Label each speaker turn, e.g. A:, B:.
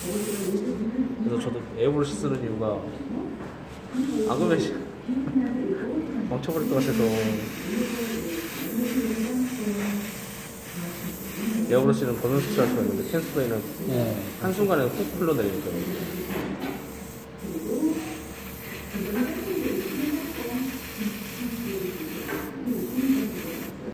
A: 그래서 저도 에어브러시 쓰는 이유가 안 그러면 망쳐버릴 것 같아서. 에어브러시는 보면 수출할 수가 있는데 캔스프레이는
B: 예.
A: 한순간에 훅 흘러내리니까요.